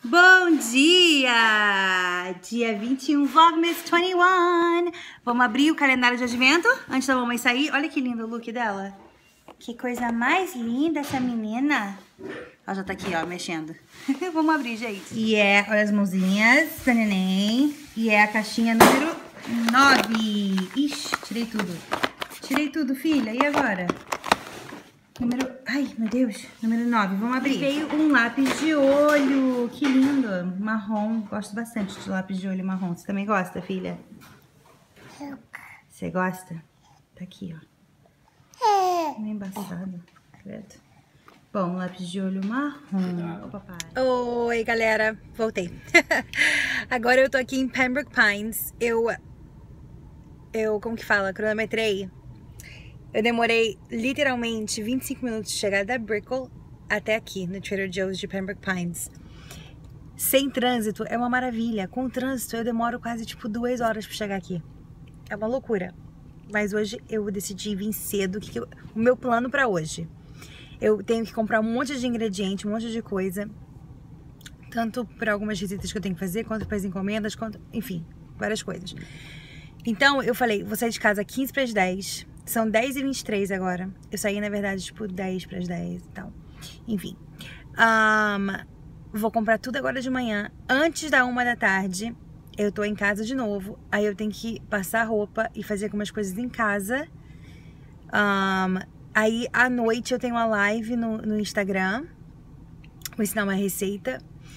Bom dia! Dia 21, Vlogmas 21. Vamos abrir o calendário de advento antes da mamãe sair. Olha que lindo o look dela. Que coisa mais linda essa menina. Ela já tá aqui, ó, mexendo. Vamos abrir, gente. E olha as mãozinhas da neném. E a caixinha número 9. Ixi, tirei tudo. Tirei tudo, filha. E agora? Ai, meu Deus. Número 9. Vamos abrir. Veio um lápis de olho. Que lindo. Marrom. Gosto bastante de lápis de olho marrom. Você também gosta, filha? Você gosta? Tá aqui, ó. Meio embaçado. Credo. Bom, lápis de olho marrom. Ô, papai. Oi, galera. Voltei. Agora eu tô aqui em Pembroke Pines. Eu como que fala? Cronometrei. Eu demorei literalmente 25 minutos de chegar da Brickell até aqui, no Trader Joe's de Pembroke Pines. Sem trânsito é uma maravilha. Com trânsito eu demoro quase tipo 2 horas pra chegar aqui. É uma loucura. Mas hoje eu decidi vir cedo. O meu plano pra hoje? Eu tenho que comprar um monte de ingrediente, um monte de coisa. Tanto para algumas visitas que eu tenho que fazer, quanto para as encomendas, enfim, várias coisas. Então eu falei, vou sair de casa 15 para as 10. São 10h23 agora. Eu saí, na verdade, tipo 10 para as 10 e tal. Enfim. Vou comprar tudo agora de manhã. Antes da 1 da tarde, eu tô em casa de novo. Aí eu tenho que passar roupa e fazer algumas coisas em casa. Aí à noite eu tenho uma live no Instagram. Vou ensinar uma receita.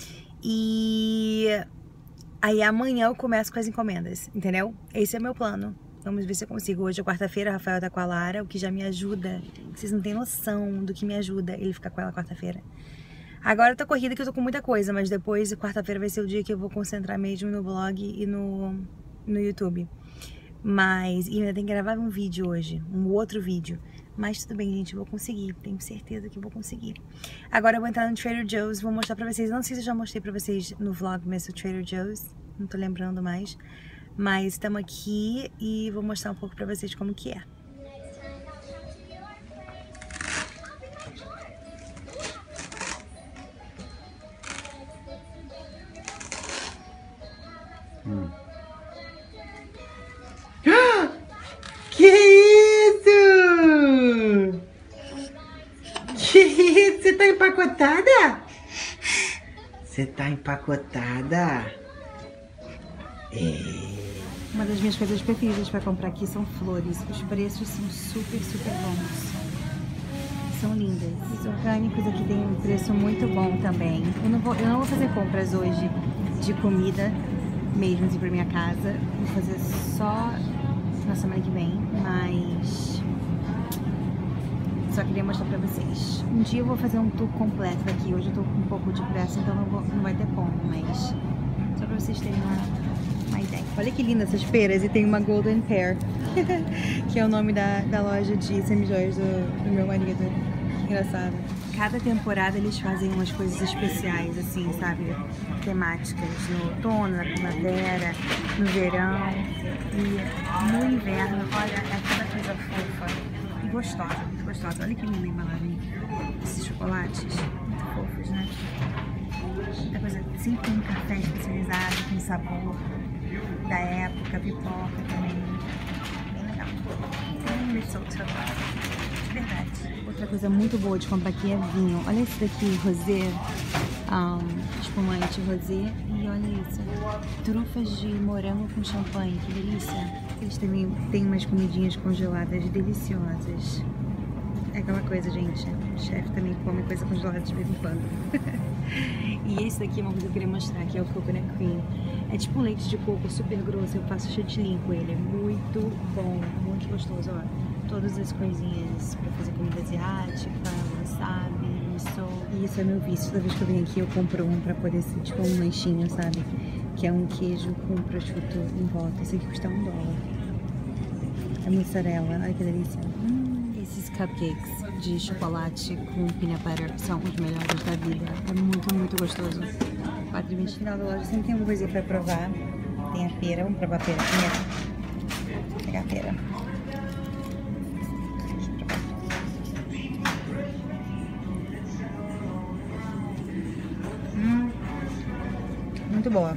E aí amanhã eu começo com as encomendas, entendeu? Esse é meu plano. Vamos ver se eu consigo. Hoje é quarta-feira, a Rafael tá com a Lara, o que já me ajuda. Vocês não têm noção do que me ajuda ele ficar com ela quarta-feira. Agora tá corrida que eu tô com muita coisa, mas depois, quarta-feira vai ser o dia que eu vou concentrar mesmo no blog e no YouTube. E ainda tem que gravar um vídeo hoje, um outro vídeo. Mas tudo bem, gente, eu vou conseguir. Tenho certeza que eu vou conseguir. Agora eu vou entrar no Trader Joe's, vou mostrar pra vocês. Não sei se eu já mostrei pra vocês no vlog mesmo o Trader Joe's. Não tô lembrando mais. Mas estamos aqui e vou mostrar um pouco pra vocês como que é. Que isso? Que isso? Você tá empacotada? Você tá empacotada? Uma das minhas coisas preferidas para comprar aqui são flores. Os preços são super, super bons. São lindas. Os orgânicos aqui têm um preço muito bom também. Eu não vou fazer compras hoje de comida mesmo assim pra minha casa. Vou fazer só na semana que vem, mas só queria mostrar pra vocês. Um dia eu vou fazer um tour completo daqui. Hoje eu tô com um pouco de pressa, então não vai ter como, mas só pra vocês terem uma ideia. Olha que linda essas feiras, e tem uma Golden Pear, que é o nome da loja de semi-joias do meu marido. Engraçado. Cada temporada eles fazem umas coisas especiais, assim, sabe? Temáticas. No outono, na primavera, no verão. E no inverno, olha, é cada coisa fofa e gostosa, muito gostosa. Olha que linda a embalagem. Esses chocolates, muito fofos, né? Muita coisa, sempre tem um café especializado, com sabor da época, pipoca também. Bem legal. Mistletoe. De verdade. Outra coisa muito boa de comprar aqui é vinho. Olha esse daqui, rosé, espumante rosé. E olha isso, trufas de morango com champanhe, que delícia. Eles também têm umas comidinhas congeladas deliciosas. É aquela coisa, gente, o chefe também come coisa congelada de vez em quando. E esse daqui é uma coisa que eu queria mostrar, que é o Coconut Cream. É tipo um leite de coco super grosso, eu faço chantilly com ele, é muito bom, muito gostoso, ó. Todas as coisinhas pra fazer comida asiática, wasabi, miso. E isso é meu vício, toda vez que eu venho aqui eu compro um pra poder ser tipo um lanchinho, sabe? Que é um queijo com prosciutto em volta, esse aqui custa $1. É mussarela, olha que delícia. Esses cupcakes de chocolate com peanut butter são os melhores da vida. É muito, muito gostoso. R$4,20 no final da loja sempre tem alguma coisa pra provar. Tem a pera, vamos provar a pera primeiro. Vou pegar a pera. muito boa.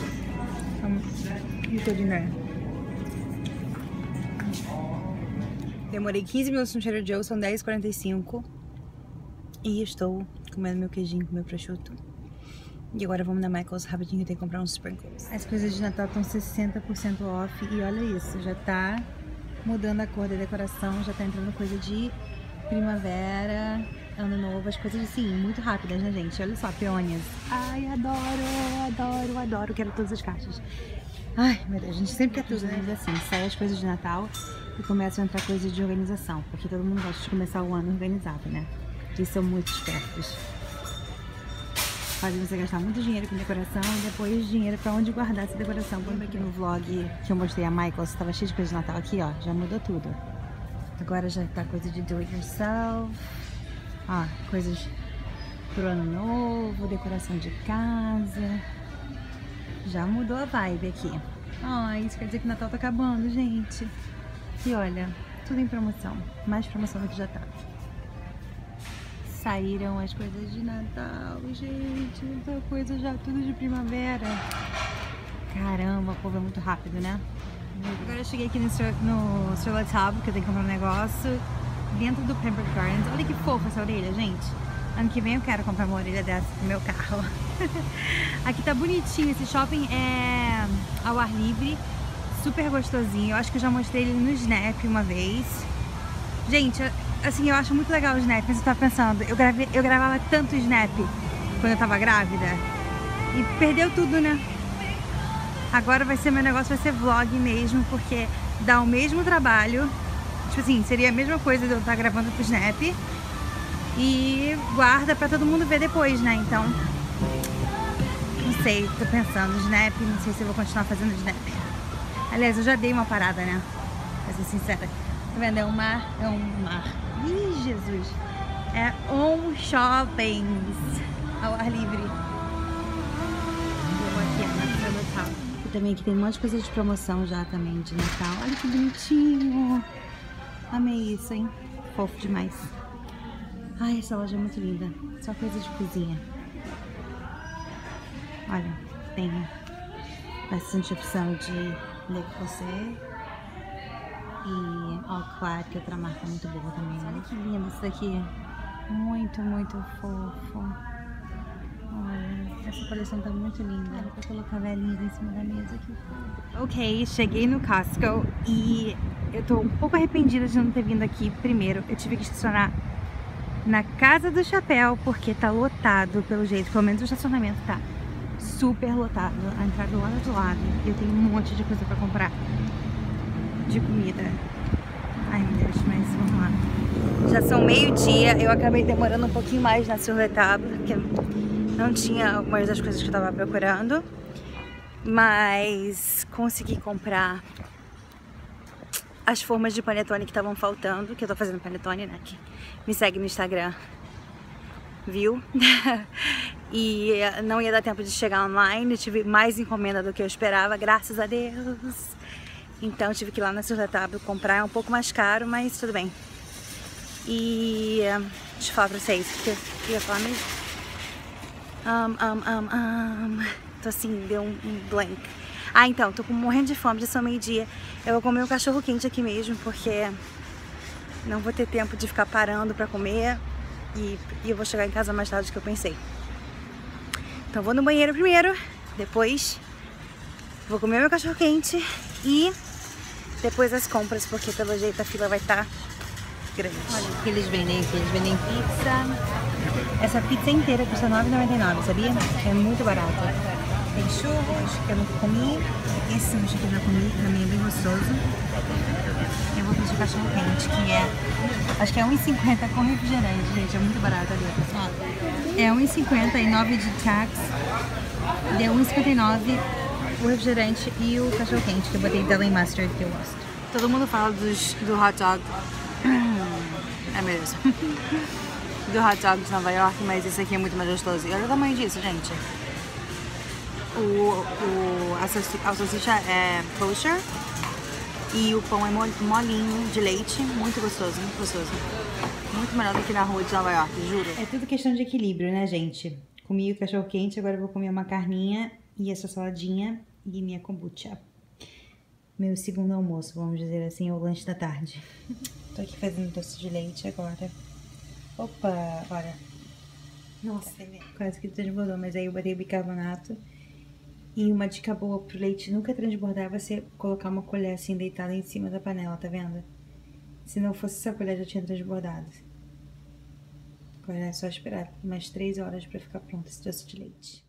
Demorei 15 minutos no Trader Joe, são 10h45. E estou comendo meu queijinho com meu prosciutto. E agora vamos na Michael's rapidinho, eu tenho que comprar uns sprinkles. As coisas de Natal estão 60% off e olha isso, já tá mudando a cor da decoração, já tá entrando coisa de primavera, ano novo, as coisas assim, muito rápidas, né, gente? Olha só, peônias. Ai, adoro, quero todas as caixas. Ai, meu Deus, a gente sempre quer tudo, né? Assim, sai as coisas de Natal e começam a entrar coisas de organização, porque todo mundo gosta de começar o ano organizado, né? Eles são muito espertos. Fazem você gastar muito dinheiro com decoração e depois dinheiro pra onde guardar essa decoração. Lembra aqui no vlog que eu mostrei a Michael's, estava cheio de coisa de Natal aqui, ó, já mudou tudo. Agora já tá coisa de do it yourself, ó, coisas pro ano novo, decoração de casa. Já mudou a vibe aqui. Ó, isso quer dizer que o Natal tá acabando, gente. E olha, tudo em promoção, mais promoção do que já tá. Saíram as coisas de Natal, gente, muita coisa já, tudo de primavera. Caramba, o povo é muito rápido, né? Agora eu cheguei aqui no Sur La Table, que eu tenho que comprar um negócio dentro do Pembroke Gardens. Olha que fofa essa orelha, gente. Ano que vem eu quero comprar uma orelha dessa pro meu carro. Aqui tá bonitinho, esse shopping é ao ar livre, super gostosinho. Eu acho que eu já mostrei ele no Snap uma vez. Gente, assim, eu acho muito legal o Snap, mas eu tava pensando, eu gravava tanto Snap quando eu tava grávida e perdeu tudo, né? Agora meu negócio vai ser vlog mesmo, porque dá o mesmo trabalho, tipo assim, seria a mesma coisa de eu estar gravando pro Snap e guarda pra todo mundo ver depois, né? Então, não sei, tô pensando, Snap, não sei se eu vou continuar fazendo Snap. Aliás, eu já dei uma parada, né? Pra ser sincera. Tá vendo? É um mar. Ih, Jesus! É um shopping ao ar livre. Vou aqui na Natal. E também aqui tem um monte de coisa de promoção já também de Natal. Olha que bonitinho! Amei isso, hein? Fofo demais. Ai, essa loja é muito linda. Só coisa de cozinha. Olha, tem bastante opção de Le Creuset. E Alclad, que é outra marca muito boa também. Olha que lindo isso daqui. Muito, muito fofo. Olha, essa coleção tá muito linda. Dá pra colocar velhinhas em cima da mesa aqui. Ok, cheguei no Costco e eu tô um pouco arrependida de não ter vindo aqui primeiro. Eu tive que estacionar na Casa do Chapéu, porque tá lotado pelo jeito. Pelo menos o estacionamento tá super lotado. A entrada lá do lado. Eu tenho um monte de coisa pra comprar. De comida. Ai, meu Deus, mas vamos lá. Já são meio-dia, eu acabei demorando um pouquinho mais na Sur La Table, porque não tinha algumas das coisas que eu tava procurando, mas consegui comprar as formas de panetone que estavam faltando, que eu tô fazendo panetone, né, que me segue no Instagram, viu? E não ia dar tempo de chegar online, eu tive mais encomenda do que eu esperava, graças a Deus. Então tive que ir lá na Sur La Table comprar, é um pouco mais caro, mas tudo bem. E deixa eu falar pra vocês, o que eu ia falar mesmo? Tô assim, deu um blank. Ah, então, tô morrendo de fome, já são meio-dia. Eu vou comer um cachorro quente aqui mesmo, porque não vou ter tempo de ficar parando pra comer. E eu vou chegar em casa mais tarde do que eu pensei. Então vou no banheiro primeiro, depois vou comer meu cachorro quente e depois as compras, porque pelo jeito a fila vai estar grande. Olha o que eles vendem aqui, eles vendem pizza. Essa pizza inteira custa R$9,99, sabia? É muito barato. Tem churros, que eu nunca comi. Esse sushi que eu já comi, também é bem gostoso. Eu vou pedir cachorro quente, que é, acho que é R$1,50 com refrigerante, gente, é muito barato ali, pessoal. É R$1,50 e 9 de tax. Deu R$1,59 o refrigerante e o cachorro quente, que eu botei deli mustard, que eu gosto. Todo mundo fala do hot dog. É mesmo. Do hot dog de Nova York, mas esse aqui é muito mais gostoso. E olha o tamanho disso, gente. A salsicha é kosher e o pão é molinho de leite, muito gostoso, muito gostoso. Muito melhor do que na rua de Nova York, juro. É tudo questão de equilíbrio, né, gente? Comi o cachorro quente, agora eu vou comer uma carninha E essa saladinha e minha kombucha. Meu segundo almoço, vamos dizer assim, ou lanche da tarde. Tô aqui fazendo doce de leite agora. Opa, olha. Nossa, quase que transbordou, mas aí eu botei bicarbonato. E uma dica boa pro leite nunca transbordar é você colocar uma colher assim deitada em cima da panela, tá vendo? Se não fosse essa colher já tinha transbordado. Agora é só esperar umas 3 horas pra ficar pronto esse doce de leite.